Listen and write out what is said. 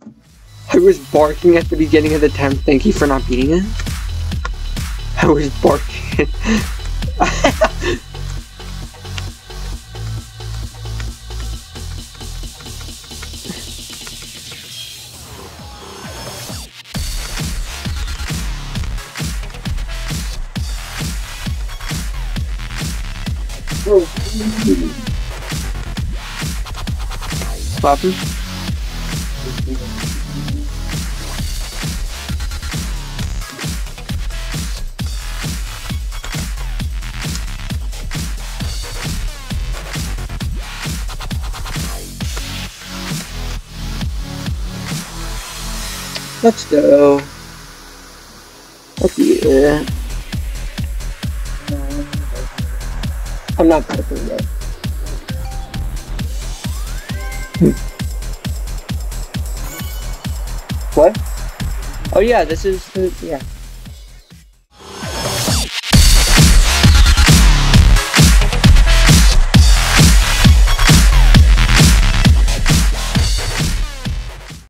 I was barking at the beginning of the attempt. Thank you for not beating it. I was barking. What happened? Let's go. Yeah. I'm not typing yet. What? Oh yeah, this is yeah.